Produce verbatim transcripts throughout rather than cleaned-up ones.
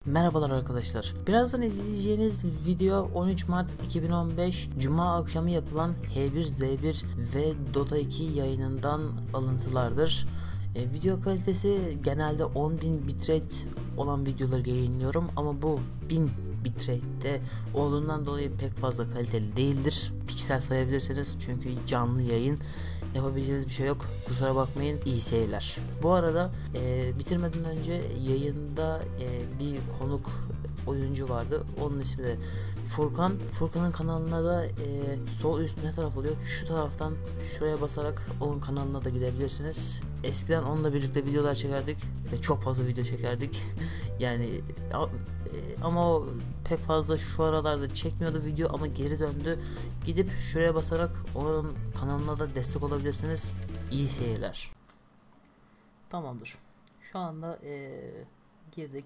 Merhabalar arkadaşlar. Birazdan izleyeceğiniz video on üç Mart iki bin on beş Cuma akşamı yapılan H bir Z bir ve Dota iki yayınından alıntılardır. E, video kalitesi genelde on bin bitrate olan videoları yayınlıyorum ama bu bin bitrate'de olduğundan dolayı pek fazla kaliteli değildir. Piksel sayabilirsiniz çünkü canlı yayın. Yapabileceğimiz bir şey yok. Kusura bakmayın. İyi seyirler. Bu arada e, bitirmeden önce yayında e, bir konuk oyuncu vardı. Onun ismi de Furkan. Furkan'ın kanalına da e, sol üst ne taraf oluyor? Şu taraftan şuraya basarak onun kanalına da gidebilirsiniz. Eskiden onunla birlikte videolar çekerdik ve çok fazla video çekerdik. yani ama o pek fazla şu aralarda çekmiyordu video ama geri döndü. Gidip şuraya basarak onun kanalına da destek olabilirsiniz. İyi seyirler. Tamamdır. Şu anda ee, girdik.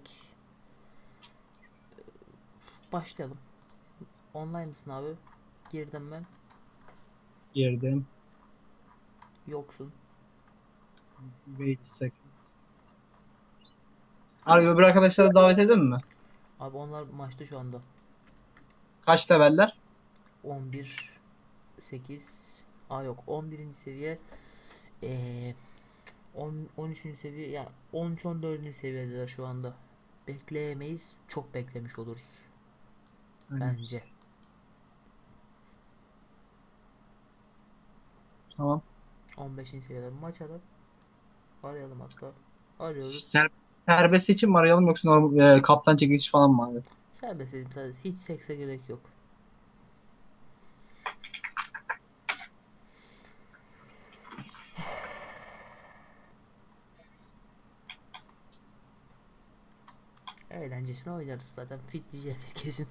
Başlayalım. Online mısın abi? Girdim ben. Girdim. Yoksun. Wait a second. Abi öbür arkadaşları davet edin mi? Abi onlar maçta şu anda. Kaç leveller? on bir sekiz. Aa yok on birinci seviye. Eee on, on üçüncü seviye ya on üç on dördüncü seviyedeler şu anda. Bekleyemeyiz. Çok beklemiş oluruz. Aynen. Bence. Tamam. on beşinci seviyede maç arar. Arayalım hatta. Arıyoruz. Ser serbest için mi arayalım yoksa normal, e, kaptan çekiliş falan mı abi? Serbest dedim sadece. Hiç sekse gerek yok. Eğlencesine oynarız zaten. Fit diyeceğimiz kesin.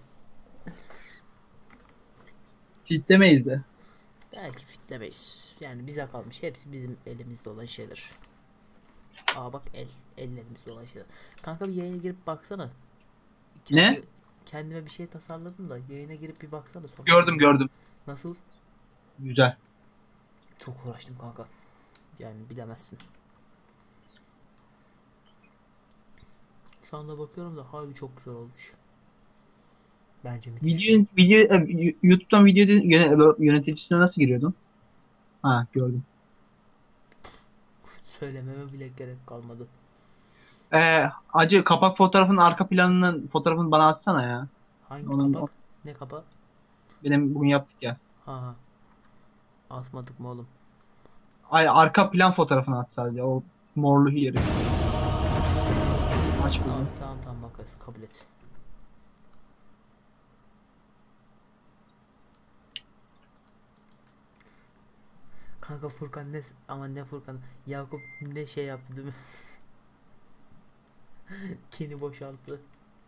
Fitlemeyiz de. Belki fitlemeyiz. Yani bize kalmış. Hepsi bizim elimizde olan şeyler. Aa bak el. Ellerimizde olan şeyler. Kanka bir yayına girip baksana. Kendi, Ne? kendime bir şey tasarladım da yayına girip bir baksana sonra. Gördüm gördüm. Nasıl? Güzel. Çok uğraştım kanka. Yani bilemezsin. Şu anda bakıyorum da harbi çok güzel olmuş. Bence müthiş. Video, video, e, YouTube'dan video yöne- yöneticisine nasıl giriyordun? Ha gördüm. Söylememe bile gerek kalmadı. Ee, acı kapak fotoğrafının arka planının fotoğrafını bana atsana ya. Hangi Onun o- kapak? Ne kapak? benim bugün yaptık ya. Ha ha. Asmadık mı oğlum? Ay arka plan fotoğrafını at sadece o morlu yeri. Aç Tamam bunu. tamam tamam bakarız kabul et. Kanka Furkan ne ama ne Furkan Yakup ne şey yaptı değil mi? Keni boşalttı.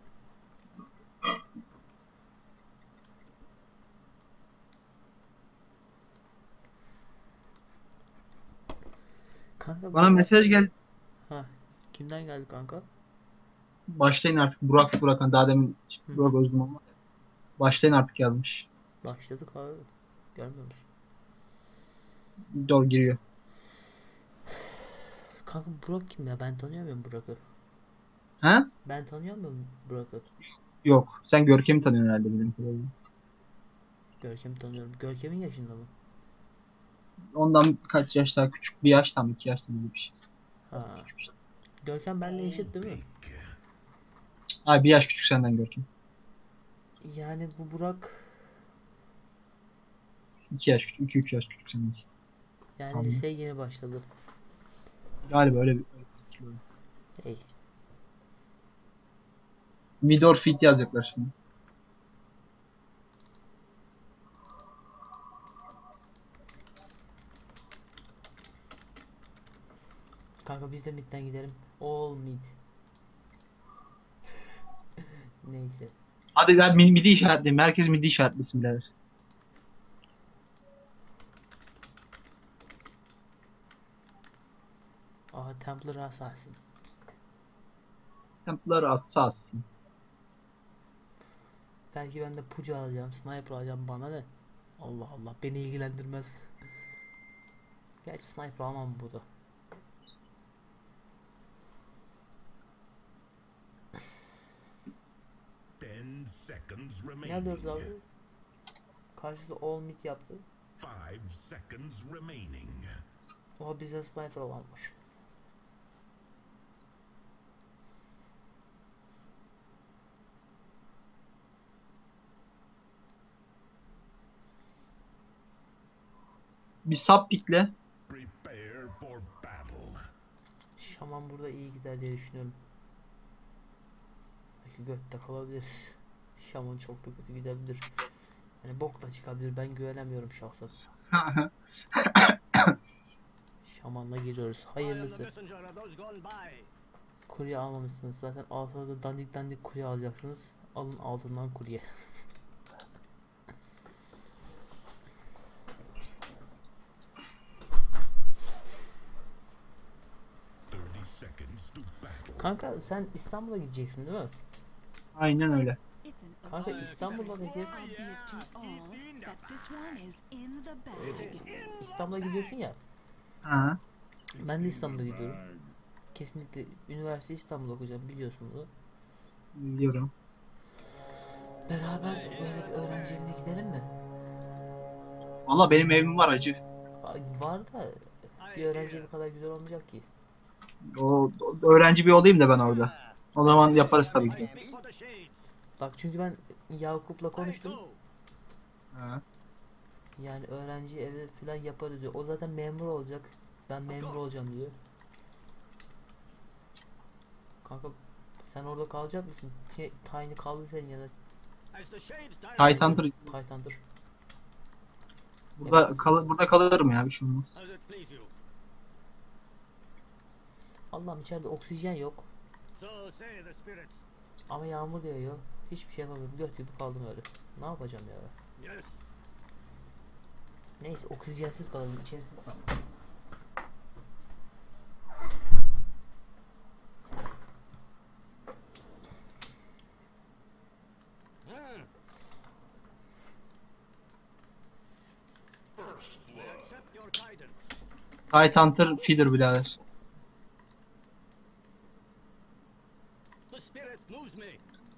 Kanka Bana böyle mesaj gel. ha kimden geldi kanka? Başlayın artık. Burak Burak'ın daha demin Hı Burak hı. Özgün ama. Başlayın artık yazmış. Başladık abi. Görmüyor musun? Doğru giriyor. Kanka Burak kim ya? Ben tanıyor muyum Burak'ı? Ha? Ben tanıyor muyum Burak'ı? Yok. Sen Görkem'i tanıyorsun herhalde benim kadarıyla. Görkem'i tanıyorum. Görkem'in yaşında mı? Ondan kaç yaş daha küçük? Bir yaş tam iki yaş tam bir şey. Çok Ha. küçük işte. Görkem benle eşit değil mi? Ay bir yaş küçük senden Görkem. Yani bu Burak İki yaş küçük. iki üç yaş küçük senden. yani Tamam. liseye yeni başladı. Galiba öyle bir öyle bir hatırlıyorum. Ey. Midor Fit yazacaklar şimdi. Kanka biz de midden gidelim. All mid. Neyse. Hadi gel midi, midi işaretleyin. Herkes midi işaretlesin birader. Aa Templar Assassin. Templar Assassin. Belki ben de pucu alacağım. Sniper alacağım. Bana ne? Allah Allah. Beni ilgilendirmez. Gerçi sniper almam bu da. seconds Ne remaining. alıyoruz abi? Karşısında all mid yaptı. Five seconds remaining. Oha bize sniper alanmış. Bir sap pikle. Prepare for battle. Şaman burada iyi gider diye düşünüyorum. Belki götte kalabilir. Şaman çok da kötü gidebilir. Yani bok da çıkabilir. Ben güvenemiyorum şahsen. Şamanla giriyoruz. Hayırlısı. Kurye almamışsınız. Zaten altınızda dandik dandik kurye alacaksınız. Alın altından kurye. thirty seconds to battle. Kanka sen İstanbul'a gideceksin değil mi? Aynen öyle. Kanka İstanbul'a peki İstanbul'a gidiyorsun ya. Ha. Ben de İstanbul'a gidiyorum. Kesinlikle üniversite İstanbul'da okuyacağım biliyorsun bunu. Biliyorum. Beraber böyle bir öğrenci evine gidelim mi? Valla benim evim var acı. Ay, var da bir öğrenci evi kadar güzel olmayacak ki. O, o öğrenci bir olayım da ben orada. O zaman yaparız tabii ki. Bak çünkü ben Yakup'la konuştum. Ha. Yani öğrenci evi falan yaparız diyor. O zaten memur olacak. Ben memur olacağım diyor. Kanka sen orada kalacak mısın? T- Tiny kaldı senin ya da Titan'dır. Titan'dır. Burada kal burada kalırım ya, bir şey olmaz. Allah'ım içeride oksijen yok. Ama yağmur yağıyor. Hiçbir şey yapamıyorum. Göt gibi kaldım öyle. Ne yapacağım ya? Neyse oksijensiz kalalım. İçerisi kalın. Titan'dır feeder birader. The spirit moves me.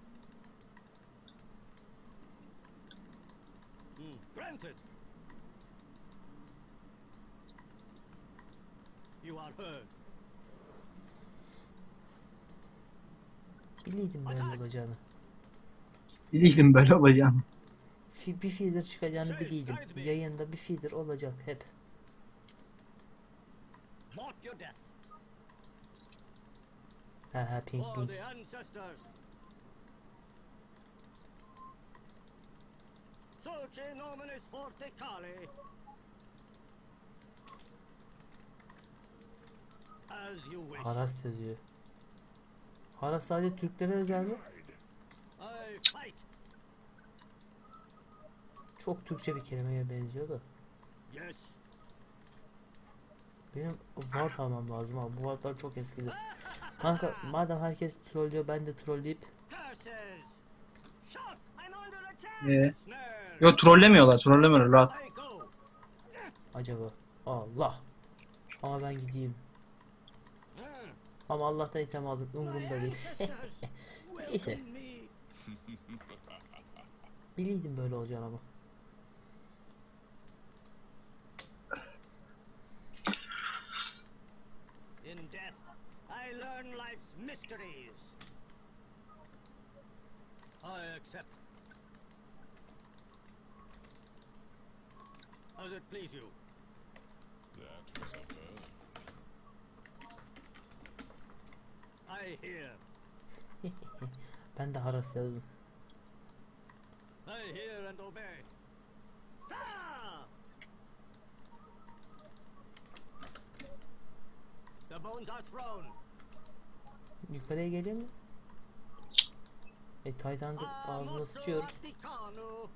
Hmm, granted. You are heard. Biliydim böyle olacağını. Biliydim böyle olacağını. Fi- bir feeder çıkacağını biliydim. Yayında bir feeder olacak hep. Mark your death. Ha ha pink For pink. the ancestors. Suce nominis forte cali. As you wish. Haras yazıyor. Haras sadece Türklere özel mi? I fight. Çok Türkçe bir kelimeye benziyor da. Yes. Benim Ward almam lazım abi. Bu Ward'lar çok eskidir. Kanka madem herkes trollüyor ben de trolleyip Curses. Shot. I'm under attack. Ee, Snare. yo trollemiyorlar, trollemiyorlar rahat. I go. acaba Allah. Ama ben gideyim. Hmm. Ama Allah'tan item aldım. Umurumda değil. Neyse. Welcome me. Biliydim böyle olacağını ama. In death, I learn life's mysteries. I accept. As it please you. I hear. Ben de Haras yazdım. I hear and obey. Ha! The bones are thrown. Yukarıya geliyor mu? E Titan'da ağzına sıçıyor. Articano.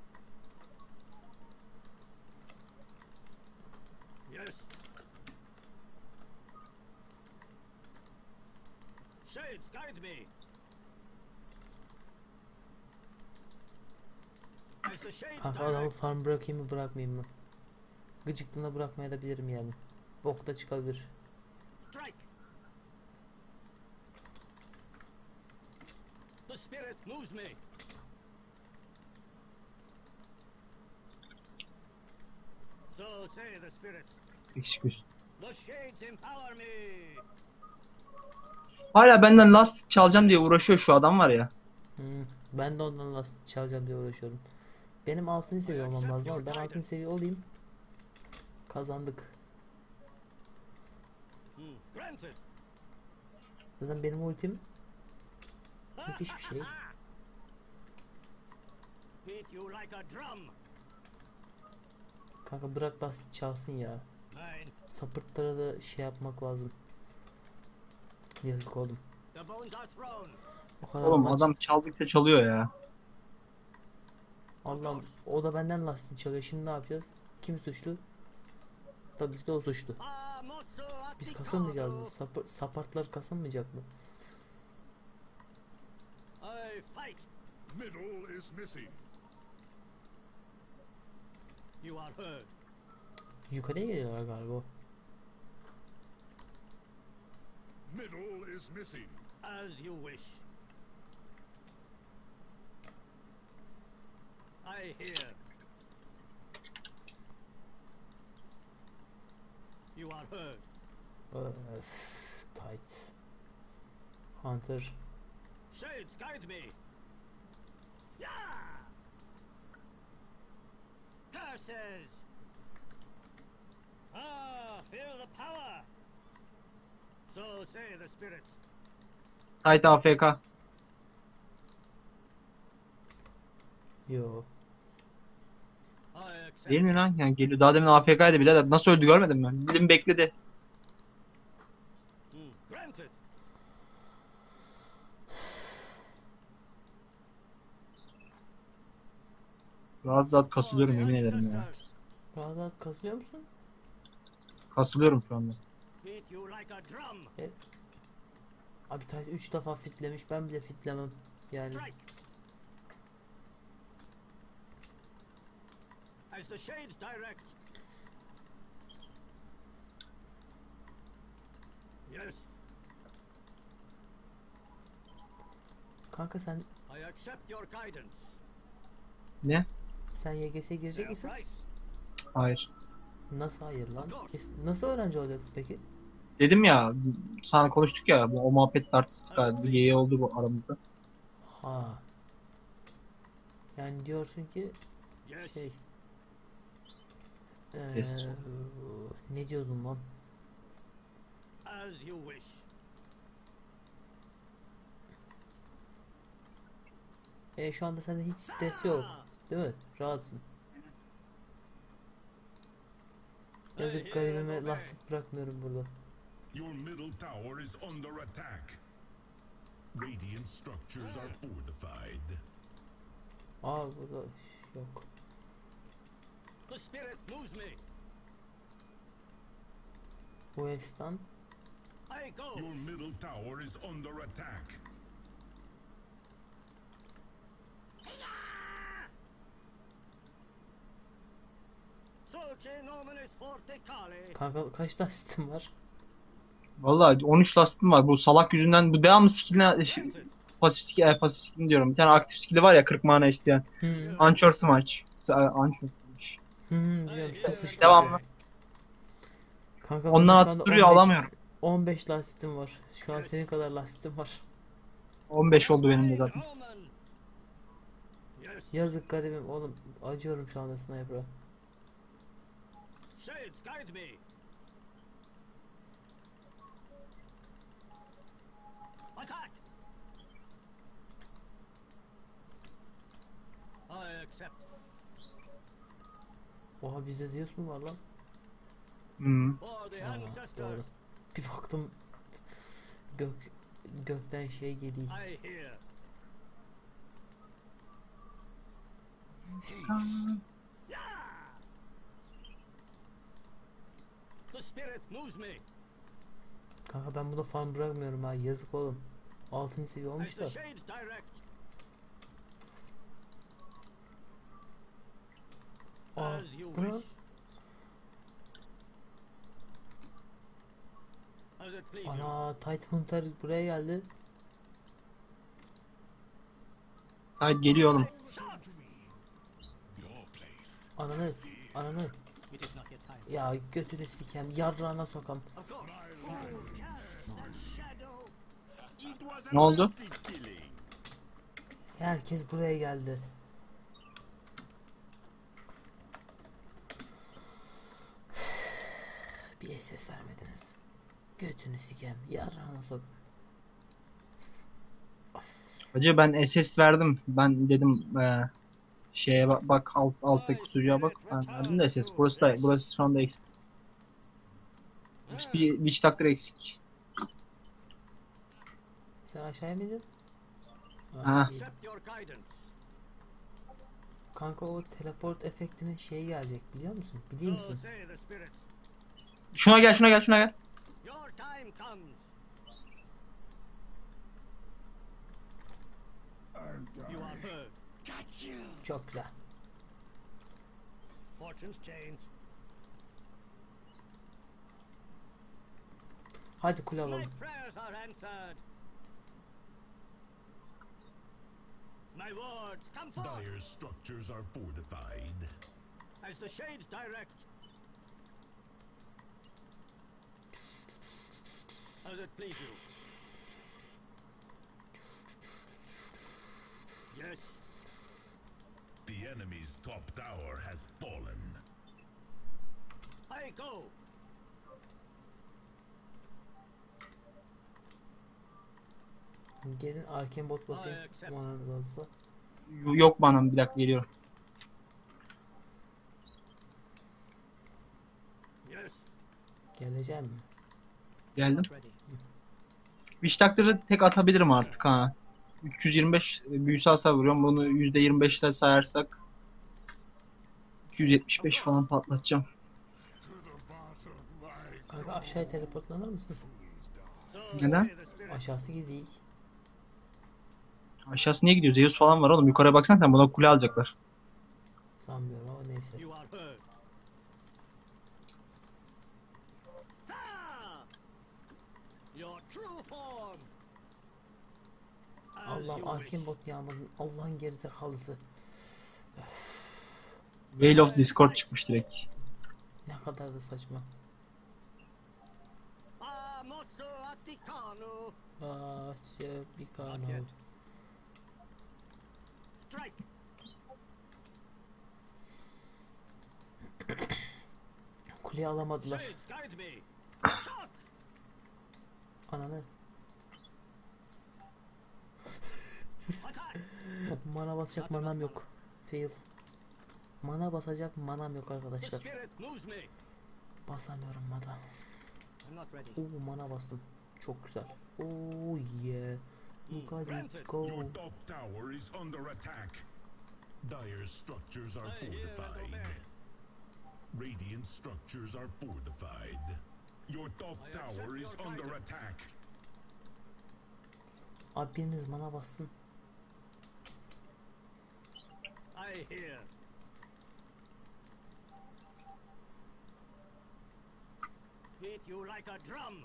Yes. Shades, guide me. As the shades Kanka adamı direct, farm bırakayım mı bırakmayayım mı? Gıcıklığına bırakmaya da bilirim yani. Bok da çıkabilir. strike. The spirit moves me. So say the spirits. Eksik üst. The shades empower me. Hala benden lastik çalacağım diye uğraşıyor şu adam var ya. Hmm, ben de ondan lastik çalacağım diye uğraşıyorum. Benim altıncı seviye olmam lazım ama ben altıncı seviye olayım. Kazandık. Hmm. Granted. Zaten benim ultim müthiş bir şey. Beat you like a drum. Kanka bırak lastik çalsın ya. Mine. Sapırtlara da şey yapmak lazım. Yazık oğlum. The bones are thrown. O kadar Oğlum maç. adam çaldıkça çalıyor ya. Allah'ım o da benden lastik çalıyor. Şimdi ne yapacağız? Kim suçlu? Tabii ki de o suçlu. Ah, mozzo Biz kasılmayacağız mı? atticato. Sapı, sapartlar kasılmayacak mı? I fight. Middle is missing. You are heard. Yukarıya geliyorlar galiba. Middle is missing. As you wish. I hear. You are heard. Öf, tight. Hunter. Shades guide me. Yeah. Curses. Ah, feel the power. So say the spirits. Tight A F K. Yo. I accept. Değil mi lan? Yani geliyor. Daha demin A F K'ydı bile. Nasıl öldü görmedin mi? Dedim bekledi. Hmm. Granted. Rahat rahat kasılıyorum For the yemin ederim ya. ancestors. Rahat rahat kasılıyor musun? Kasılıyorum şu anda. Beat you like a drum. Abi tight üç defa fitlemiş. Ben bile fitlemem. Yani Strike. As the shades direct. Yes, kanka sen I accept your guidance. Ne? sen Y G S'ye girecek Their misin? price. Hayır. Nasıl hayır lan? Es- Nasıl öğrenci olacaksın peki? Dedim ya sana konuştuk ya bu o muhabbet artistik galiba. Bir yeye oldu bu aramızda. Ha. Yani diyorsun ki Yes, şey eee, Yes. ne diyordun lan? as you wish. E şu anda sende hiç stres yok, değil mi? Rahatsın. Yazık garibime lastik bırakmıyorum burada. Your middle tower is under attack. Radiant structures are fortified. Aa burada yok. The spirit moves me. West'tan I go. Your middle tower is under attack. Soce nominis forticale. kanka kaç lastim var? Vallahi on üç lastiğim var. Bu salak yüzünden bu devamlı skill'ine ş- Granted. pasif skill, e, pasif skill diyorum. Bir tane aktif skill'i var ya kırk mana isteyen. Hı Anchor Smash. S- Anchor. hı hı, biliyorum su fışkırtıyor. Devamlı. Kanka Ondan benim şu atıp anda duruyor, on beş alamıyorum. on beş lastiğim var. Şu an senin kadar lastiğim var. on beş oldu benim de Wide zaten. omen. Yes, Yazık garibim oğlum. Acıyorum şu anda sniper'a. shades guide me. Attack. I accept. Oha bizde Zeus mu var lan? Hmm. For the Aa, ancestors. doğru. Bir baktım gök gökten şey geliyor. I hear. Yeah. The spirit moves me. Kanka ben burada farm bırakmıyorum ha, yazık oğlum. altıncı seviye As olmuş the da. shades direct. Aa, As you bu ne? wish. As it pleases. Ana Tight Hunter buraya geldi. Hayır geliyor oğlum. Shout. Your place. Ananı, ananı. It is not Ya götünü sikem, yarrağına sokam. Of course. That shadow. It was Ne oldu? massive killing. Herkes buraya geldi. Bir ses vermediniz. Götünü sikem, yarrağına sokam. Hacı ben S S verdim. Ben dedim eee şeye bak, bak alt, alttaki kutucuğa bak. Ben verdim de S S. Burası da burası şu anda eksik. Bir Witch Doctor eksik. Sen aşağıya mı indin? Ha. iyi. Accept your guidance. Kanka o teleport efektinin şeyi gelecek biliyor musun? Biliyor So musun? say the spirits. Şuna gel, şuna gel, şuna gel. Your time comes. You are heard. Çok güzel. Fortunes change. Hadi kule My alalım. prayers are answered. My words come forth Dire's structures are fortified. as the shades direct. As it please you. Yes. The enemy's top tower has fallen. I go. Gelin arken bot basayım. Ay, accept. Mananız azsa. Yok bana bir dakika geliyorum. Yes. Geleceğim mi? Geldim. Ready. Witch Doctor'ı tek atabilirim artık ha. üç yüz yirmi beş büyüsü hasar vuruyorum. Bunu yüzde yirmi beş ile sayarsak iki yüz yetmiş beş falan patlatacağım. Kanka aşağıya teleportlanır mısın? So Neden? say the spirits. Aşağısı gibi değil. Aşağısı niye gidiyor? Zeus falan var oğlum. Yukarıya baksan sen buna kule alacaklar. Sanmıyorum ama neyse. You are heard. Ah! Your true form. As Allah'ım you arken wish. bot yağmadın. Allah'ın gerizekalısı. Veil of Discord çıkmış direkt. Ne kadar da saçma. Amotsu Atticano. Aa, şey, bir kanal. Not yet. Strike. Kuleyi alamadılar. Shades guide me. Shot. Ananı. Attack. Mana basacak manam yok. Fail. Mana basacak manam yok The arkadaşlar. spirit moves me. Basamıyorum mana. I'm not ready. Oo mana bastım. Çok güzel. Oo yeah. You got it. Go. Your top tower is under attack. Dire's structures are I hear and fortified. obey. Radiant structures are fortified. Your top I tower accept is your under guidance. attack. Abi biriniz mana bassın. I hear. Beat you like a drum.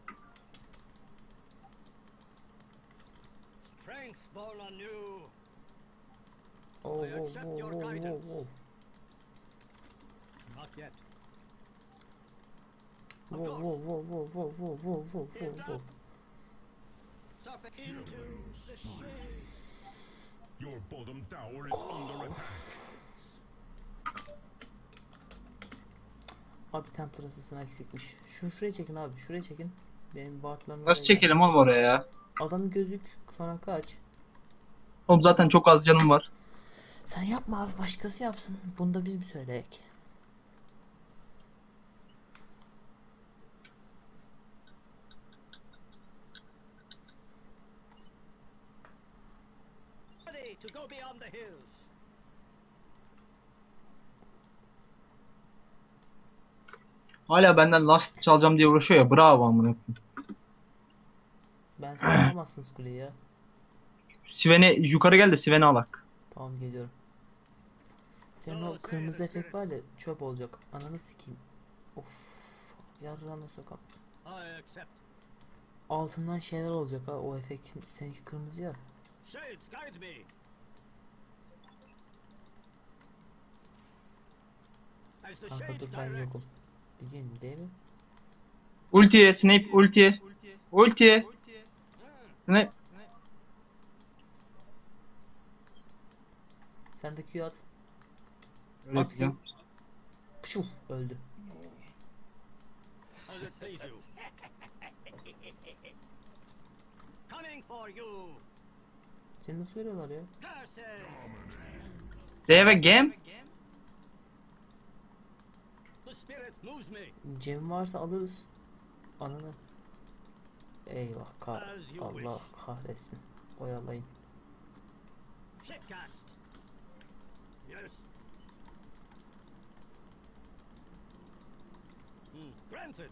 Strength born anew. Oo I oo accept oo your oo oo guidance. oo. Not yet. Wo wo wo wo wo wo wo wo wo wo. Suffer into the shade. Your bottom tower is under attack. Abi Templar asasına eksikmiş. Şunu şuraya çekin abi. Şuraya çekin. Benim wardlarım Nasıl çekelim oğlum oraya ya? Adamın gözük sonra kaç. Oğlum zaten çok az canım var. Sen yapma abi başkası yapsın. Bunu da biz mi söyleyek? Ready to go beyond the hills. Hala benden last çalacağım diye uğraşıyor ya. Bravo amına koyayım. Ben sen alamazsınız kuleyi ya. Sven'e yukarı gel de Sven'i alak. Tamam geliyorum. Senin o kırmızı efekt var ya çöp olacak. Ananı sikeyim. Of. Yarrağına sokam. I accept. Altından şeyler olacak ha o efekt seninki kırmızı ya. Shades guide me. As the Kanka shades dur ben direct. yokum. Begin değil mi? Ulti, Snape ulti. Ulti. Snape. Sen de Q at. Öyle At diyeceğim. Pşuf öldü. As it please you. Coming for you. Seni nasıl görüyorlar ya? Curses. D ve Gem. The spirit moves me. Cem varsa alırız. Ananı. Eyvah kah As you Allah wish. kahretsin. Oyalayın. Shipcast. Yes. Hmm. Granted.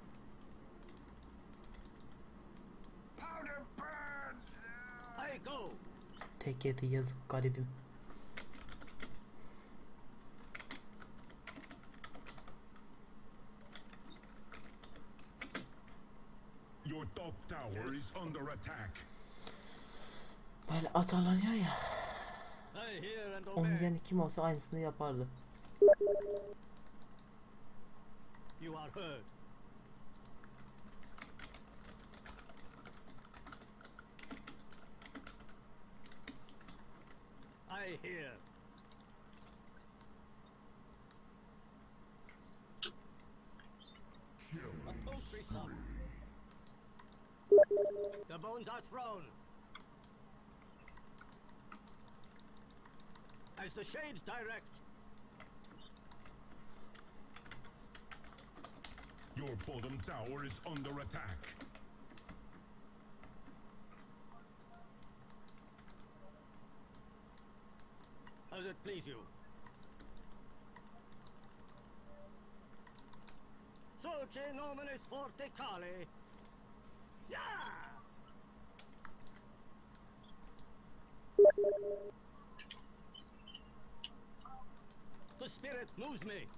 I go. Tek yedi yazık garibim. Your top tower is under attack. Böyle atarlanıyor ya. I hear and Onun obey. yerine kim olsa aynısını yapardı. You are heard. I hear. A poultry sum. The bones are thrown. As the shades direct. Your bottom tower is under attack. As it please you. Soce nominis forte cale. Yeah! The spirit moves me.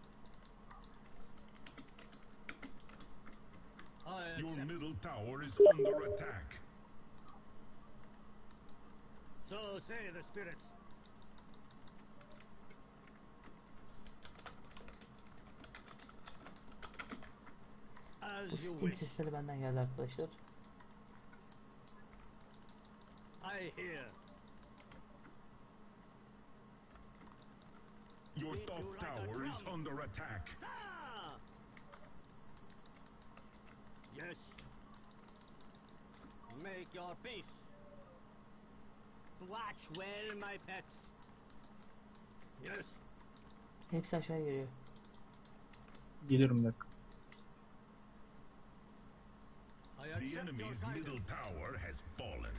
I Your accept. middle tower is under attack. So say the spirits. As Bu you Steam wish. sesleri benden geldi arkadaşlar. I hear. Your top tower is under attack. Ah! Yes. Make your peace. Watch well, my pets. Yes. Hepsi aşağı geliyor. Geliyorum bir dakika. I The accept your enemy's guidance. middle tower has fallen.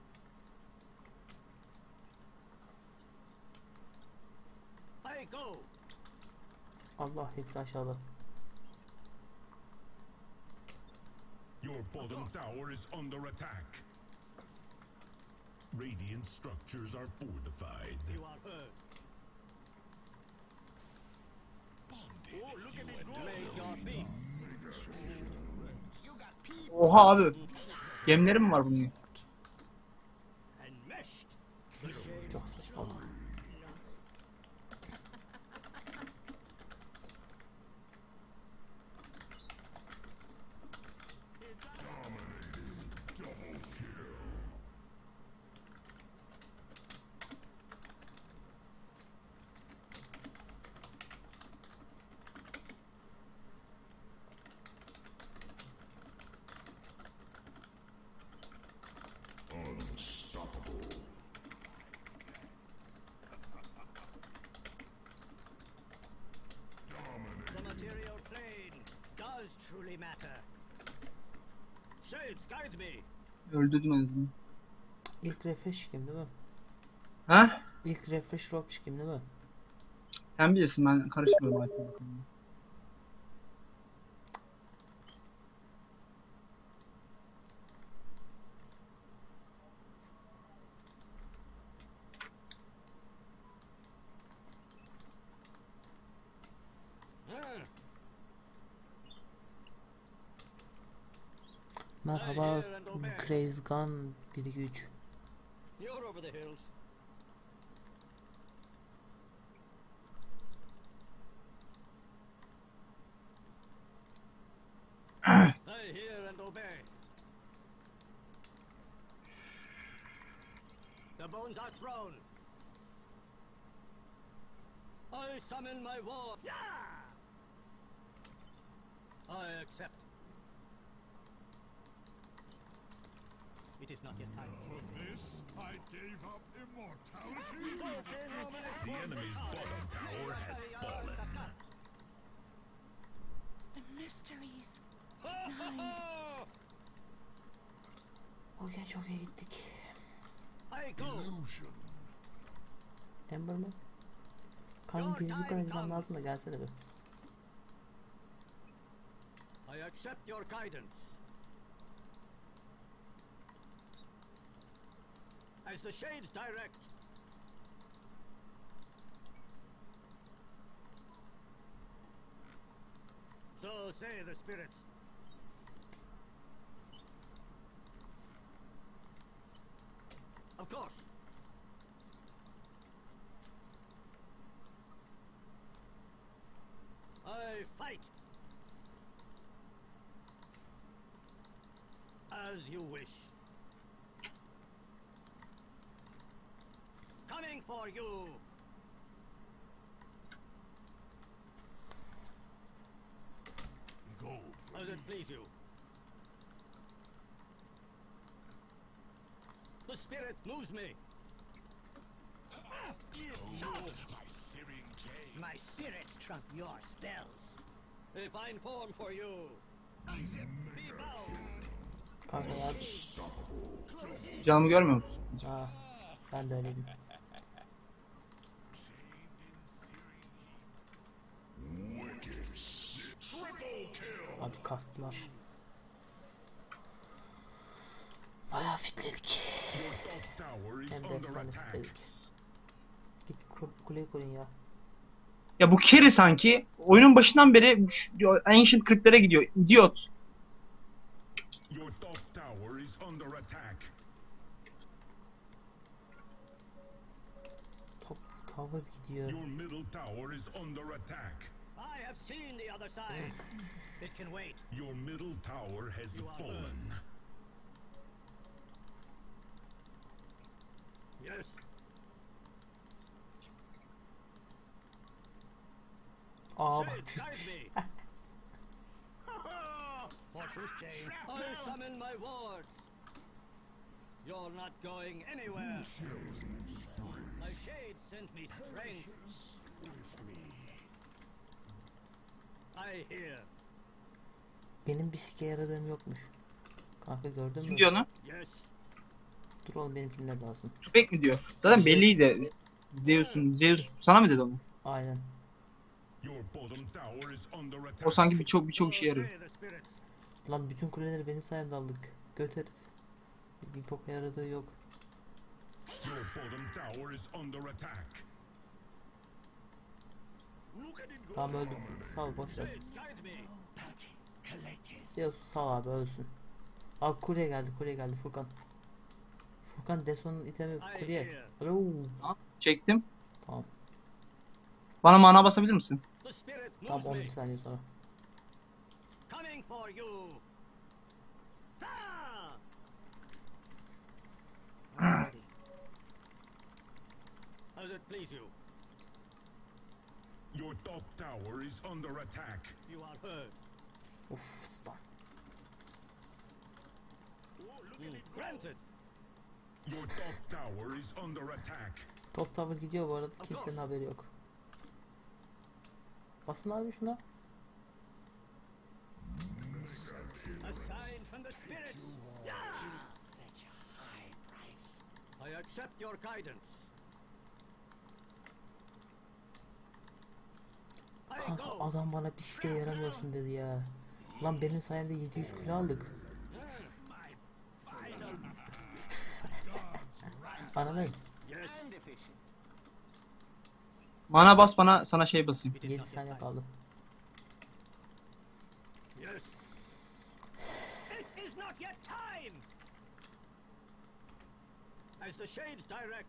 I go. Allah hepsi aşağıda. Your bottom tower is under attack. Radiant structures are fortified. You are heard. Oh, look at it go. Make your peace. Oha abi. Gemleri mi var bunun? And meshed. The shade. Çok saçma oldu. The material plane does truly matter. Shades, guide me. Öldürdüm en azından. İlk refresh kim değil mi? Ha? İlk refresh drop kim değil mi? Sen bilirsin, ben karışmıyorum artık bu konuda. Ah, Merhaba Crazy Gun bir iki üç. you're over the hills. stones are thrown. I summon my war. Yeah! I accept. It is not yet time. For this, I gave up immortality. The enemy's bottom tower has fallen. The mysteries denied. Okey, çok iyi gittik. I go. Illusion. Ember mi? Kanka gizli dükkan edilmem lazım da gelsene be. I accept your guidance. As the shades direct. So say the spirits. Of course. I fight. As you wish. Coming for you. Gold. As it please you. The spirit moves me. My Syrian Jade. My spirits trump your spells. A fine form for you. Be bound. Kanka ya. Canımı görmüyor musun? Aa, ben de öyleydim. Abi kastılar. Bayağı fitledik. Top tower is Hem de under efsane attack. fitledik. Git ku- kuleyi koruyun ya. Ya bu Kerry sanki oyunun başından beri şu Ancient kırklara gidiyor. İdiot. Your top tower is under attack. Top tower gidiyor. Your middle tower is under attack. I have seen the other side. It can wait. Your middle tower has fallen. Yes. Aa bak. Shades guide me. Fortress chain. I summon my ward. You're not going anywhere. My shade sent me strength. I hear. Benim bir sike yaradığım yokmuş. Kanka gördün Kim mü? diyor onu? Yes. Dur oğlum benimkiler lazım. Tüpek mi diyor? Zaten belliydi. Zeus'un. Zeus sana mı dedi onu? Aynen. Your bottom tower is under attack. O sanki birçok birçok işe yarıyor. Say the spirits. Lan bütün kuleleri benim sayemde aldık. Göt herif. Bir boka yaradığı yok. Your bottom tower is under attack. Tamam öldüm. Sal boşver. Shades guide me. Zeus sal abi ölsün. Abi kurye geldi kurye geldi Furkan. Furkan Deson'un itemi kurye. Alo. Ha, çektim. Tamam. Bana mana basabilir misin? The spirit Tam moves on me. bir saniye sonra. Coming for you. Ah! I'm ready. As it please you. Your top tower is under attack. You are heard. Of stun. Mm, Granted. Your top tower is under attack. Top tower gidiyor bu arada kimsenin haberi yok. Basın abi şuna. A sign from the spirits. Yeah! I accept your guidance. I Kanka go. adam bana bir sike yaramıyorsun dedi ya. Lan benim sayemde yedi yüz kilo aldık. Bana ne? Yes. Mana bas bana sana şey basayım. yedi saniye kaldı. Yes. It is not yet time. As the shades direct.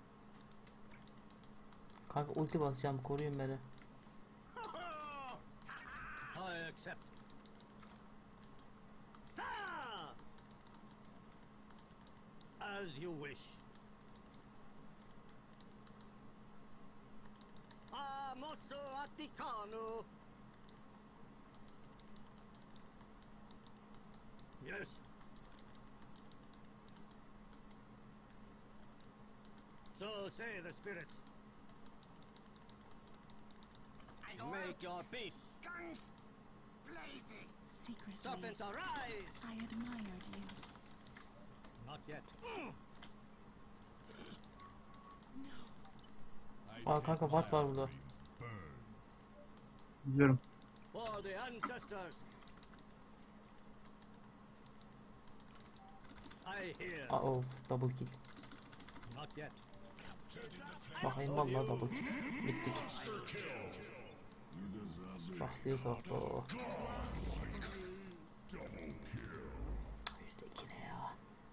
Kanka ulti basacağım koruyun beni. I accept. Ah! As you wish. mozzo Atticano. Yes. So say the spirits. Make your peace. Guns blazing. Secretly, Serpents arise. I admired you. Not yet. No. Aa kanka Bart var burada. İzliyorum. For the ancestors. I hear. Aa of double kill. Not yet. Bakayım vallahi double kill. Bittik. Bahsiye soktu. yüzde iki ne ya?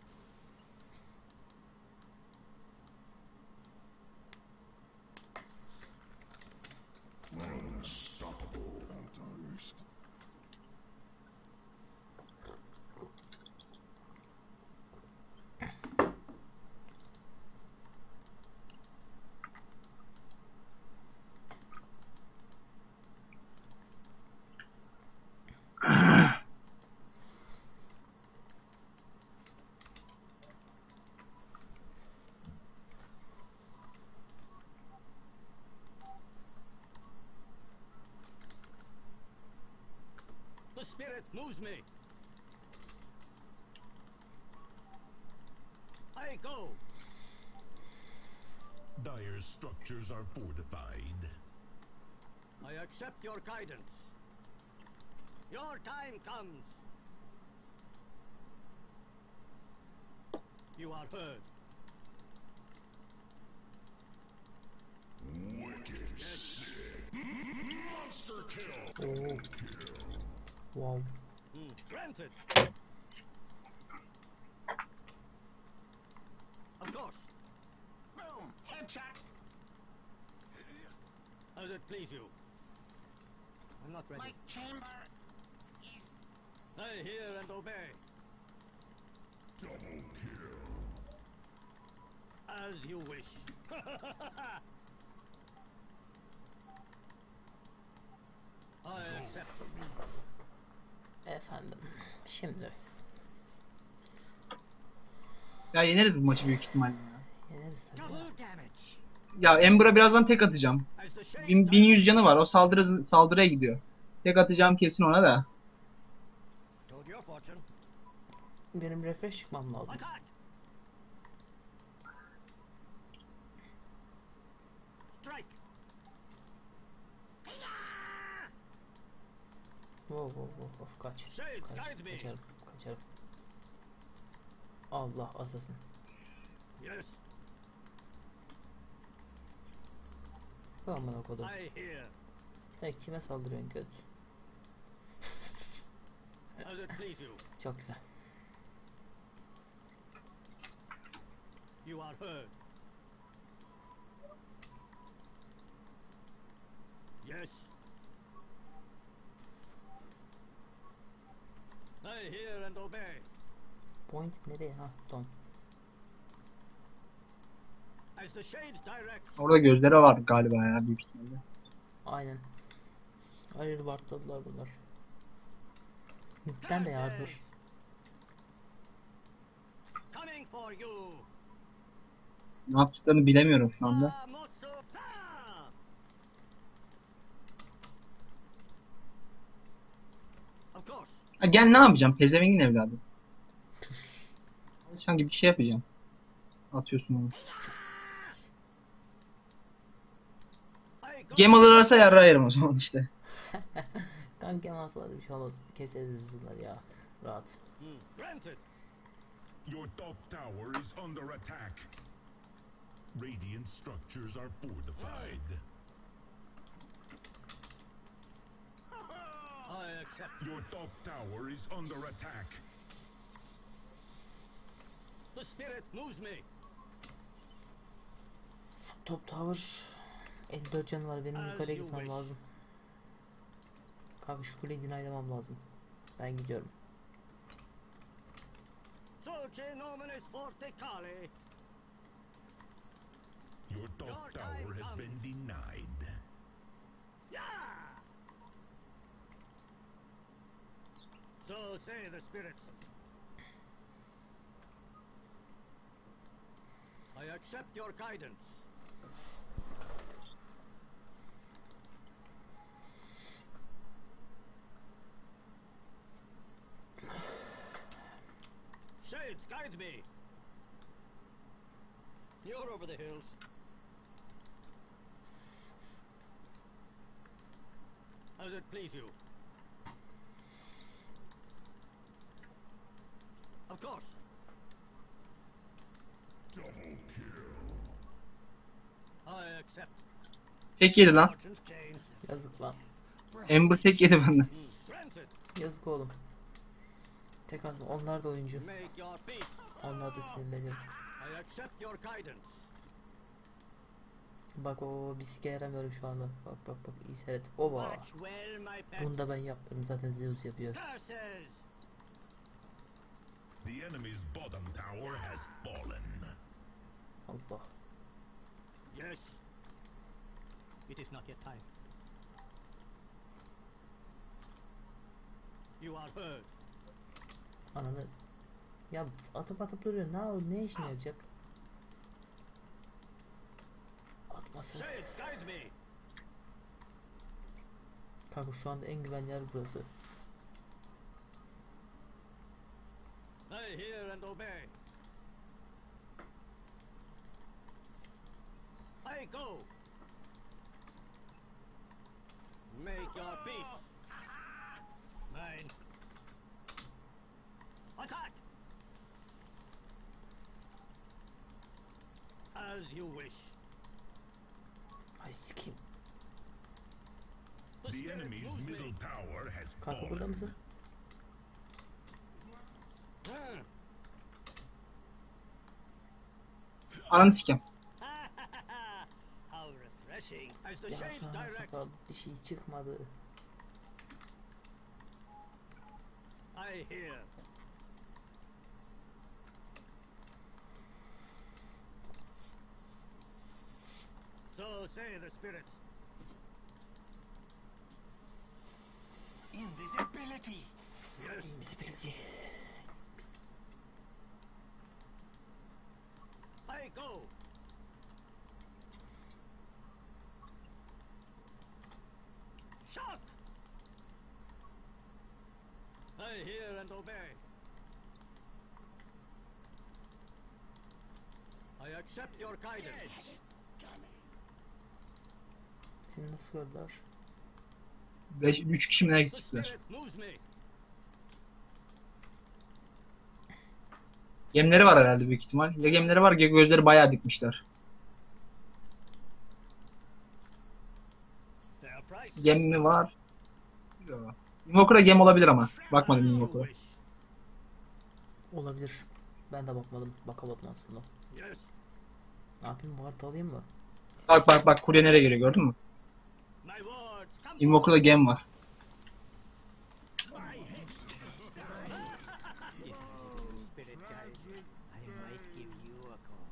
The spirit moves me. I go. Dyer's structures are fortified. I accept your guidance. Your time comes. You are heard. Oo. Wow. Hmm, granted. Of course. Boom. Headshot. As it please you. I'm not ready. My chamber is I hear and obey. Double kill. As you wish. I accept. Efendim. Şimdi Ya yeneriz bu maçı büyük ihtimalle ya. yeneriz tabii. double ya. damage. Ya Ember'a birazdan tek atacağım. As the shade bin- bin yüz canı var. O saldırı saldırıya gidiyor. Tek atacağım kesin ona da. told your fortune. Benim refresh çıkmam lazım. Attack! Strike! Wow wow wow of kaç. Shade, Kaç. guide me. Kaçarım. Kaçarım. Allah asasın. Yes, Aman okudum. I hear. Sen kime saldırıyorsun göt? As it please you. Çok güzel. You are heard. Yes. I hear and obey. Point nereye ha? Tamam. As the shades direct. Orada gözleri var galiba ya büyük ihtimalle. Aynen. Ayrı vartladılar bunlar. Midden de yardır. Coming for you. Ne yaptıklarını bilemiyorum şu anda. Ah, mozzo. Ah! Of course. Ha, gel ne yapacağım? Pezevengin evladı. Sanki bir şey yapacağım. Atıyorsun onu. I go. Game alırlarsa yarra ayırım o zaman işte. Kanka masada bir şey olmaz. Keseriz bunları ya. Rahat. Hmm, granted. Your top tower is under attack. Radiant structures are fortified. I accept. Your top tower is under attack. The spirit moves me. Top tower. elli dört canı var. Benim As yukarıya you gitmem wish. lazım. Kanka şu kuleyi dinaylamam lazım. Ben gidiyorum. Dulce nominis forticale. Your top tower has been denied. So say the spirits. I accept your guidance. Shades, guide me. You're over the hills. How does it please you? Of course. I accept. Tek yedi lan. Fortune's change. Yazık lan. Ember tek yedi benden. Granted. Yazık oğlum. Tek atma. Onlar da oyuncu. Make your peace. Onlar da sinirleniyor. I accept your guidance. Bak o bisiklet yaramıyorum şu anda. Bak bak bak iyi seyret. Oba. Watch well, my pet. Bunu da ben yapmıyorum. Zaten Zeus yapıyor. Curses. The enemy's bottom tower has fallen. Allah. Yes. It is not yet time. You are heard. Ananı. Ya atıp atıp duruyor. Ne ne işine yarayacak? Atması. Shades, guide me. Kanka şu anda en güvenli yer burası. I hear and obey. I go. Make your peace. Mine. Attack. As you wish. Ay sikeyim. The The spirit enemy's moves me. middle tower has Kanka burada fallen. mısın? Hmm. Ananı sikeyim. How refreshing. As the Ya shades şu an direct, sakal bir şey çıkmadı. I hear. So say the spirits. Invisibility. Yes. Invisibility. I go. Shout. I hear and obey. I accept your guidance. Seni nasıl gördüler? beş üç kişi mi ne The eksikler? spirit moves me. Gemleri var herhalde büyük ihtimal. Ya gemleri var ya gözleri bayağı dikmişler. Their price. Gem mi var? Yok. Invoker'a gem olabilir ama. Bakmadım As you Invoker'a. wish. Olabilir. Ben de bakmadım. Bakamadım aslında. Yes. Ne yapayım? Ward alayım mı? Bak bak bak kurye nereye geliyor gördün mü? My words come Invoker'da gem var. Spirit guide, I might give you a call.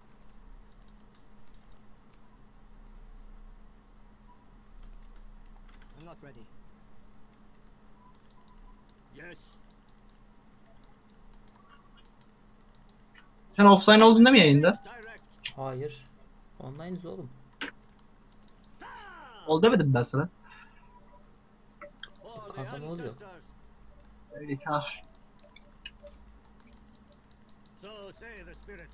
I'm not ready. Yes. Sen offline oldun değil mi yayında? Direct. Hayır. Online'ız oğlum. Ol demedim ben sana. For the Kanka ne oluyor? ancestors. Evet ha. So say the spirits.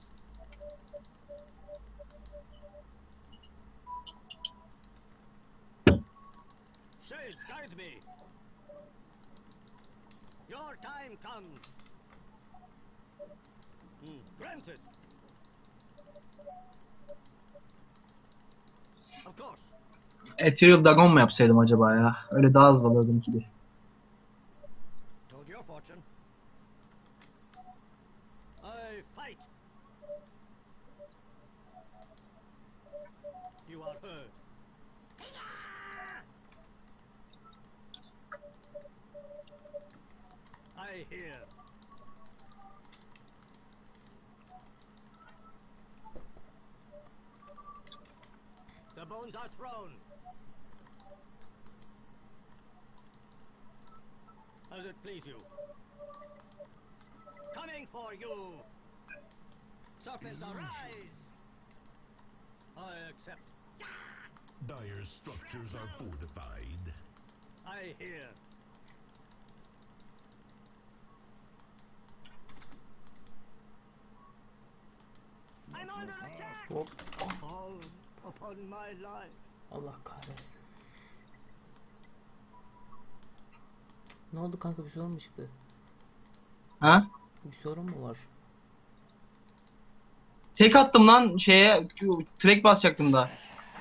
Shades, guide me. Your time comes. Hmm, granted. Of course. Ethereal Dagon mu yapsaydım acaba ya? Öyle daha hızlı alırdım ki. Told your fortune. I fight. You are heard. I hear. The bones are thrown. As it please you. Coming for you. Surface arise. I accept. Dire's structures are fortified. I hear. I'm under attack. Hop. All upon my life. Allah kahretsin. Ne oldu kanka, bir sorun mu çıktı? Ha? Bir sorun mu var? Tek attım lan şeye, track basacaktım da.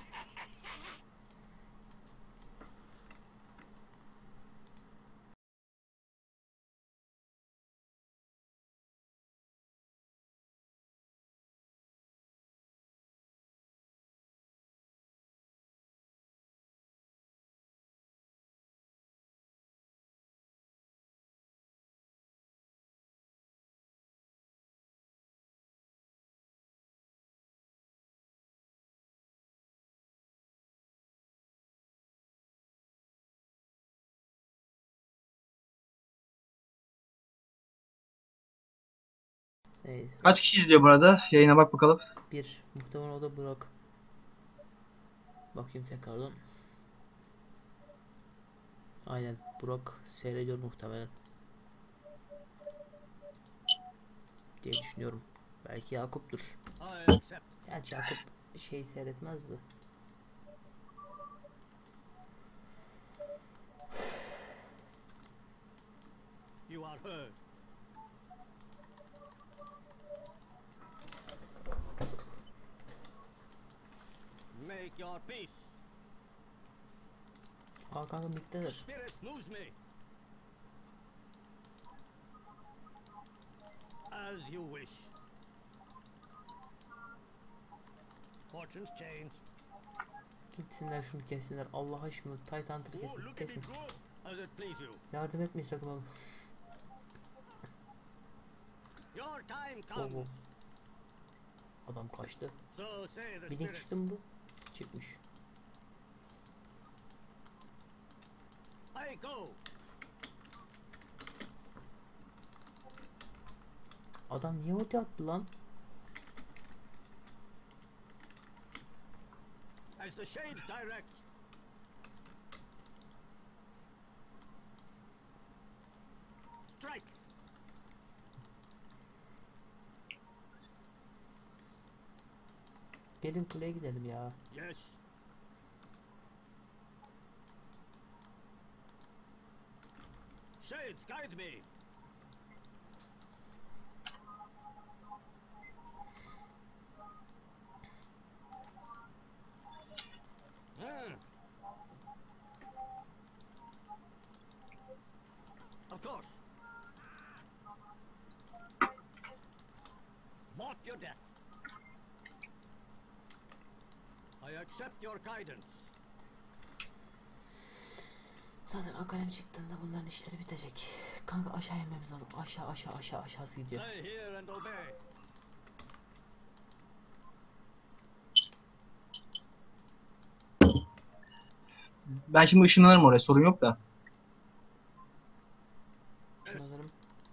Neyse. Kaç kişi izliyor bu arada? Yayına bak bakalım. Bir. Muhtemelen o da Burak. Bakayım tekrardan. Aynen. Burak seyrediyor muhtemelen. Diye düşünüyorum. Belki Yakup'tur. I accept. Gerçi Yakup şey seyretmezdi. You are heard. Make your peace. Aa kanka mittedir. Spirit moves me. As you wish. Fortunes change. Gitsinler şunu kessinler. Allah aşkına Titan Hunter'ı Oh, kesin. look at Kesin. it go. As it please you. Yardım etmeyin sakın oğlum. Your time Oh, comes. oh. Adam kaçtı. So say the Bir link spirit. çıktı mı bu? Çıkmış. I go. Adam niye ulti attı lan? As the shades direct. Strike. Gelin kuleye gidelim ya. Yes. Shades, guide me. Hmm. Of course. Mark your death. I accept your guidance. Zaten akademi çıktığında bunların işleri bitecek. Kanka aşağı inmemiz lazım. Aşağı aşağı aşağı aşağısı gidiyor. Stay here and obey. Ben şimdi ışınlanırım oraya, sorun yok da. Sanırım.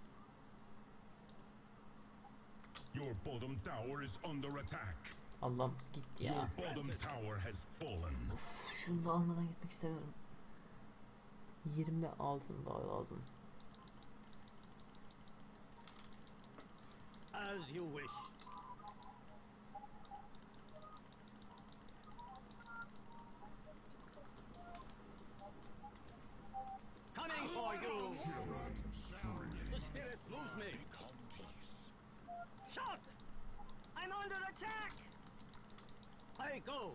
Your bottom tower is under attack. Allah'ım gitti Your ya. bottom tower has fallen. Uf, şunu da almadan gitmek istemiyorum. yirmi altın daha lazım. As you wish. Coming for you. The spirit moves me. Shot! I'm under attack. I go.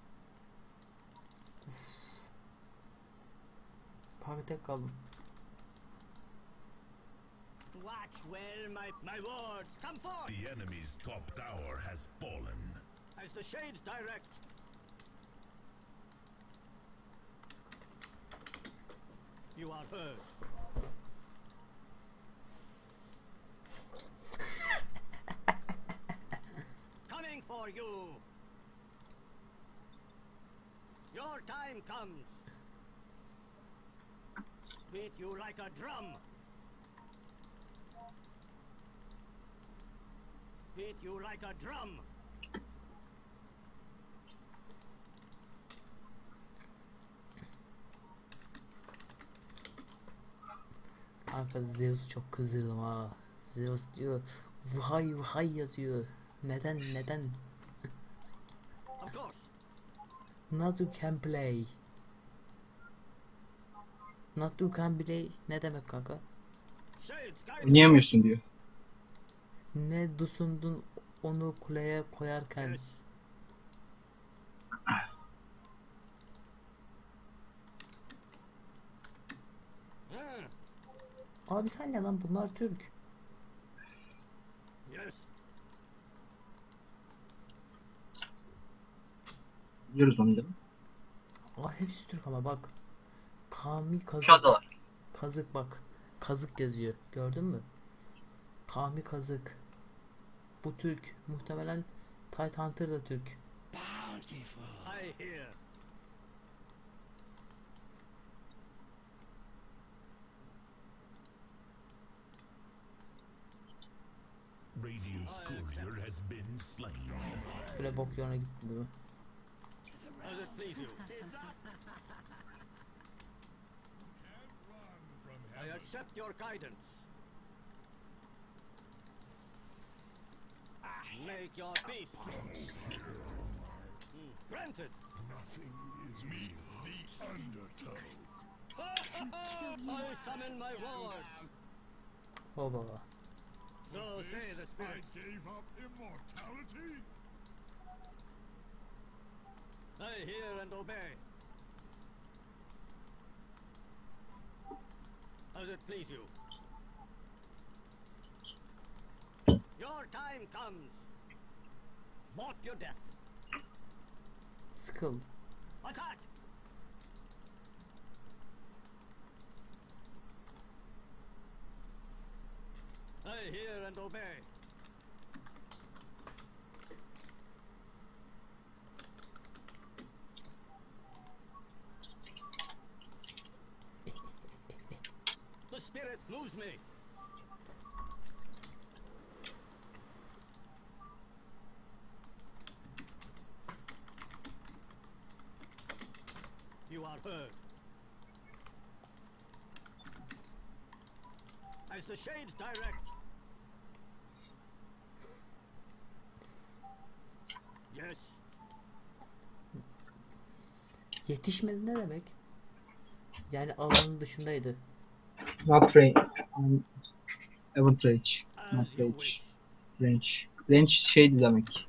Kanka tek kaldım. Watch well, my my wards. Come forth. The enemy's top tower has fallen. As the shades direct. You are heard. Coming for you. Your time comes. Beat you like a drum. Beat you like a drum. Kanka Zeus çok kızıldım ha. Zeus diyor vay vay yazıyor. Neden neden? Of course. Not to can play. Not to can play ne demek kanka? Shades, guide me. Oynayamıyorsun diyor. Ne dusundun onu kuleye koyarken. Yes. Ah, Abi sen ne lan bunlar Türk. yes. Biliyoruz onu canım. Aa hepsi Türk ama bak. Kami kazık. Aşağıdalar. Kazık bak. Kazık yazıyor. Gördün mü? Kami kazık. Bu Türk. Muhtemelen Tight Hunter da Türk. I hear. Radiant's courier has been slain. Böyle bok yoluna gitti değil mi? As it please you. I accept your guidance. Make your peace. Hmm, granted. I summon my ward. O baba. So say the spirits. gave up immortality? I hear and obey. As it please you. Your time comes. Mark your death. Skull. Attack! I hear and obey. The spirit moves me. You are heard. As the shades direct. Yes. Yetişmedi ne demek? Yani alanın dışındaydı. Not range. Um, Event range. As Not you range. wish. Range. Range şeydi demek.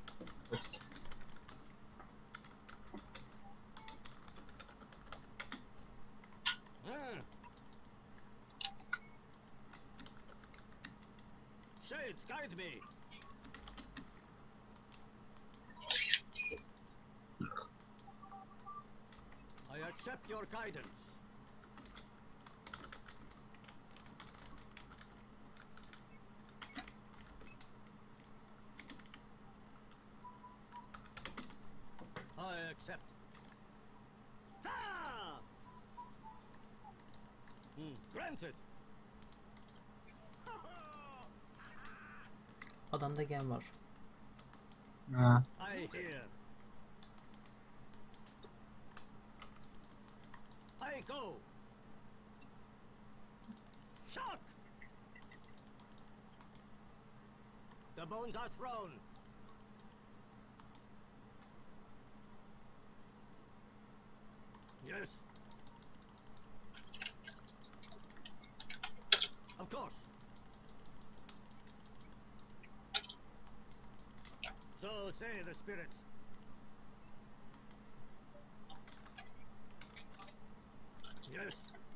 Ah. Shades, guide me. I accept your guidance. I accept. Ah! Hmm, granted. Adamda gem var. Ha. I hear. I go. Shock. The bones are thrown. Yes. Of course. So say the spirits. Yes.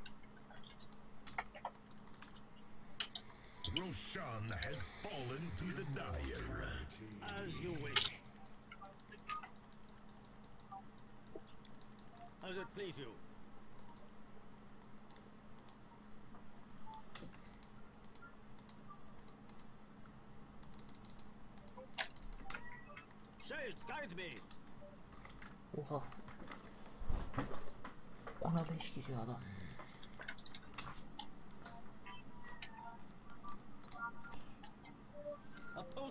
Roshan has fallen to the dire. As you wish. As it please you. Shades, guide me. Oha. Ona beş gidiyor adam.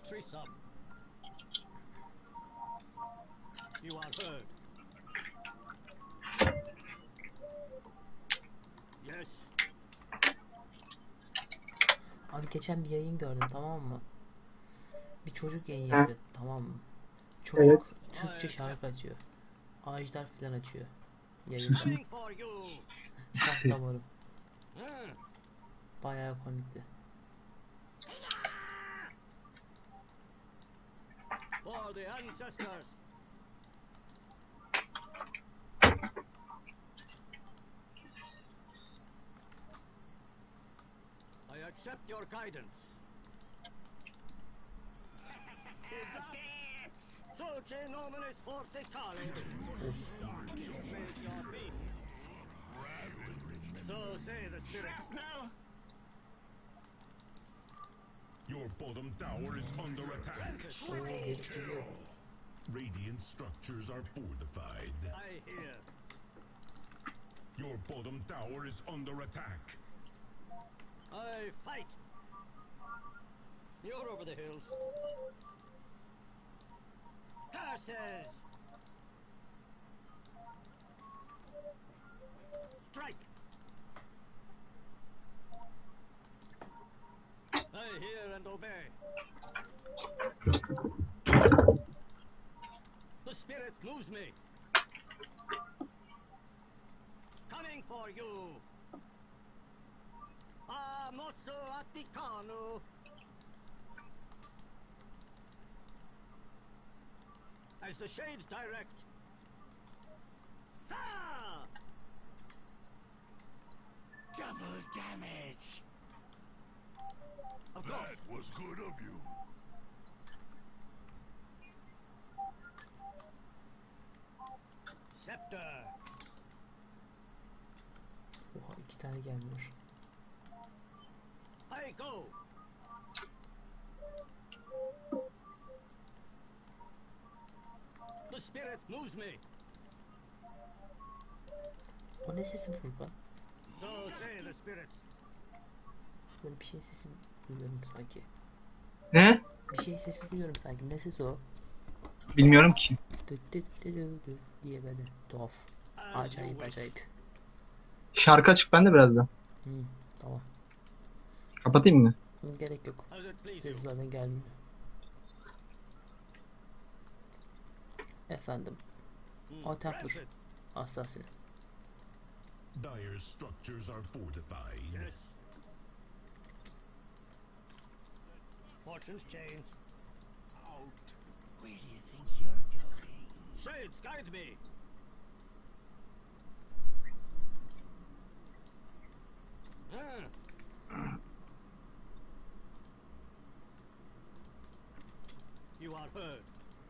threesome. You are heard. Yes. Abi geçen bir yayın gördüm, tamam mı? Bir çocuk yayın yapıyor, tamam mı? Çocuk Evet. Türkçe şarkı açıyor. Ağaçlar filan açıyor yayında. Coming for you. Şah damarım. Hmm. Bayağı komikti. For the ancestors. I accept your guidance. Suce nominis fortitale. Of. Make your peace. So say the spirits. No. Your bottom tower is under attack. Oo, herif geliyor. Radiant structures are fortified. I hear. Your bottom tower is under attack. I fight. You're over the hills. Curses! Strike! I hear and obey. The spirit moves me. Coming for you. Ah, mozzo atticano. As the shades direct. Ah! Double damage. Of course. was good of you. Scepter. Oha, iki tane gelmiyor. I go. The spirit moves me. O ne sesin Furkan? So say the spirits. Böyle bir şey sesi duyuyorum sanki. Ne? Bir şey sesi duyuyorum sanki. Ne sesi o? Bilmiyorum ki. Dıt dıt dıt dıt dıt diye böyle tuhaf. Acayip acayip. Şarkı açık bende birazdan. Hı, tamam. Kapatayım mı? Hı, gerek yok. As it please you. Biz zaten geldim. Efendim. Hmm, O Templar. granted. Assassin. Dire structures are fortified. Yes. Fortunes change. Out. Where do you think you're going? Shades, guide me. Ah. You are heard.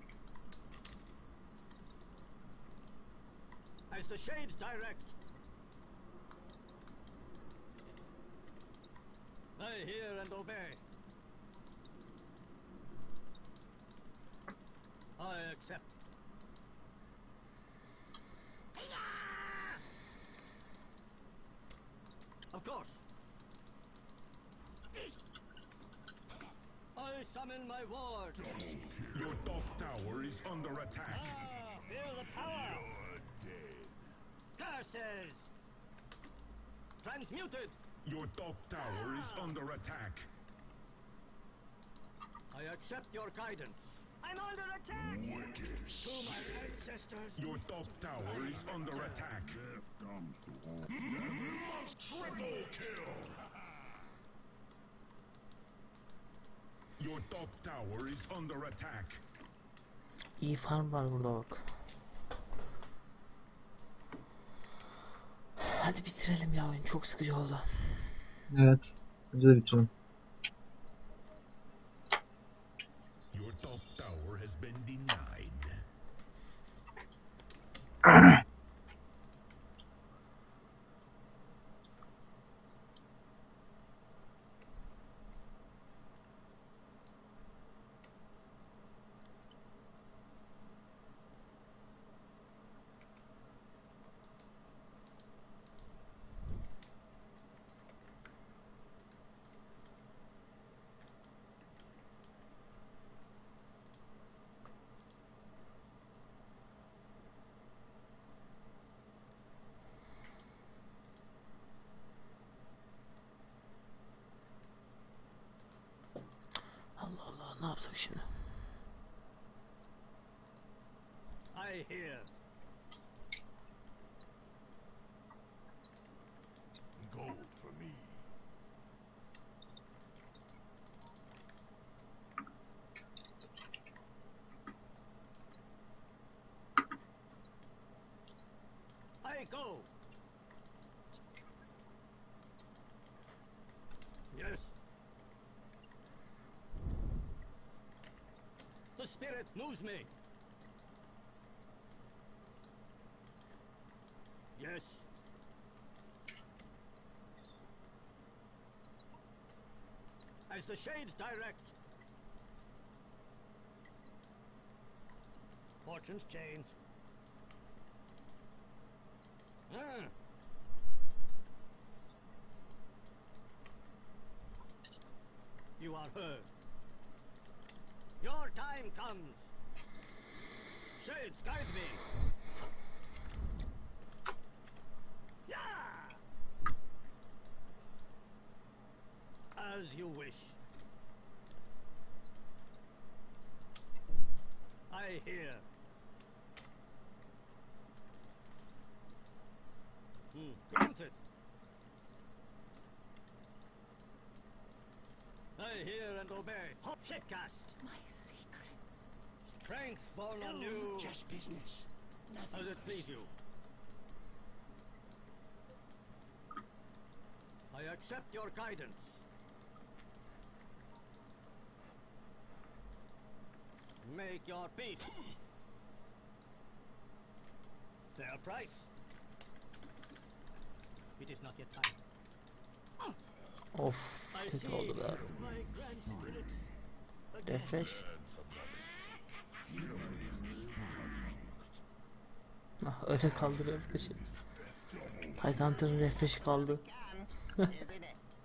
As the shades direct. I hear and obey. I accept. Of course. I summon my ward. Your top tower is under attack. Ah, feel the power. Curses. Transmuted. Your top tower is under attack. I accept your guidance. I'm under attack. To my ancestors. Your top tower is under attack. Triple kill. Your top tower is under attack. İyi farm var burada bak. Hadi bitirelim ya, oyun çok sıkıcı oldu. Evet. Bence de bitirelim. Your top tower has been denied. yapsak şimdi? I hear. Gold for me. I go. Yes. The spirit moves me. Yes. As the shades direct. Fortunes change. Ah. You are heard. Your time comes. Shades, guide me. Yeah. As you wish. I hear. Hmm. Granted. I hear and obey. Shipcast. My secrets. Strength born on Oh, you. just business. Nothing As it please you. I accept your guidance. Make your peace. Fair price. It is not yet time. Of, I kötü see oldu be. my grand spirits again. Refresh. Ah, öyle kaldı refresh'i. Titan Hunter'ın refresh'i kaldı. Isn't it?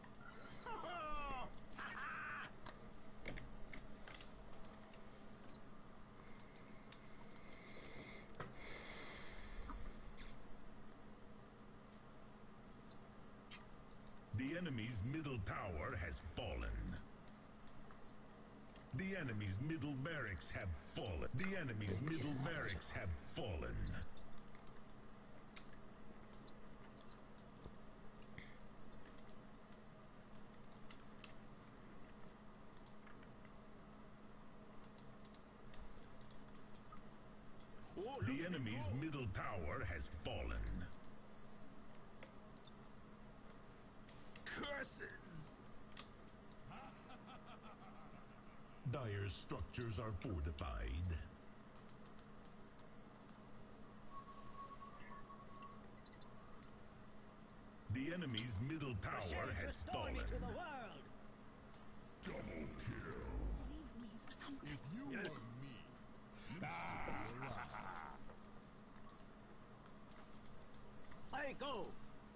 The enemy's middle tower has fallen. The enemy's middle barracks have fallen. The enemy's middle barracks have fallen. The enemy's middle tower has fallen. Curses! Dire structures are fortified. The enemy's middle tower Shades has restore me fallen. to the world. Double kill. Leave me something. You Yes. were me. I go.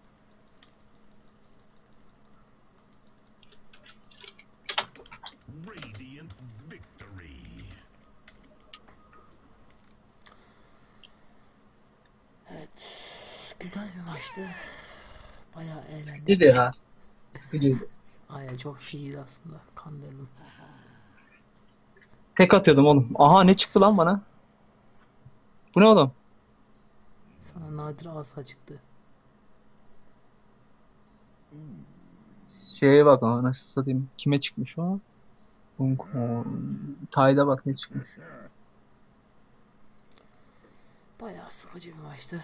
Radiant victory. Evet. Güzel bir maçtı. Bayağı eğlendim. İyiydi ya. Sıkıcıydı. Aynen çok sıkıcıydı aslında. Kandırdım. Tek atıyordum oğlum. Aha ne çıktı lan bana? Bu ne oğlum? Sana nadir asa çıktı. Şeye bak ama nasıl satayım. Kime çıkmış o? Hong Kong. Tay'da bak ne çıkmış. Bayağı sıkıcı bir maçtı.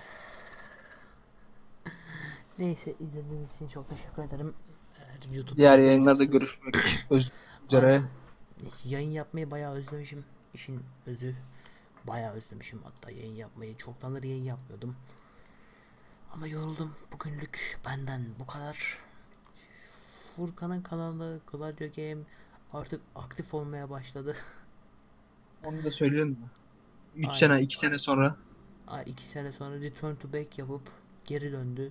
Neyse izlediğiniz için çok teşekkür ederim. Eğer YouTube'da Diğer izlemek yayınlarda istiyorsanız- görüşmek üzere. Aynen. Yayın yapmayı bayağı özlemişim. İşin özü. Bayağı özlemişim hatta yayın yapmayı. Çoktandır yayın yapmıyordum. Ama yoruldum. Bugünlük benden bu kadar. Furkan'ın kanalı Gladio Game artık aktif olmaya başladı. Onu da söyleyelim mi? üç Aynen. sene, iki sene sonra. Aa, iki sene sonra Return to Back yapıp geri döndü.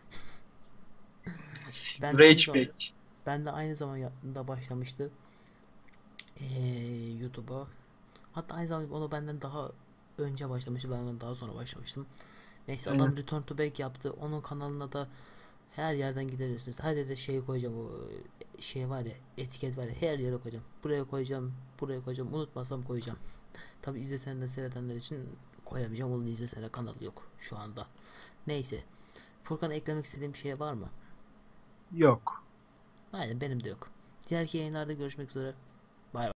Ben de aynı Rage zaman- Back. Ben de aynı zamanda başlamıştı. Ee, YouTube'a. Hatta aynı zamanda onu benden daha önce başlamıştı. Ben ondan daha sonra başlamıştım. Neyse adam Aynen. Return to Back yaptı. Onun kanalına da Her yerden gidebilirsiniz. Her yere şey koyacağım, o şey var ya, etiket var ya, her yere koyacağım. Buraya koyacağım, buraya koyacağım. Unutmasam koyacağım. Tabi izlesenler, seyredenler için koyamayacağım. Onun izlesene kanalı yok şu anda. Neyse. Furkan, eklemek istediğim bir şey var mı? Yok. Aynen, benim de yok. Diğer yayınlarda görüşmek üzere.